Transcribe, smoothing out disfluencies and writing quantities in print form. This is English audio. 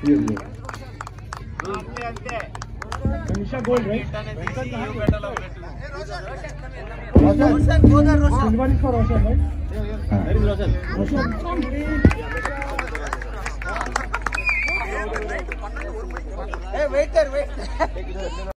Nisha gold, right? Roshan, go there, Roshan. This one is for Roshan, right? Where is Roshan? Roshan. Hey, wait there, wait.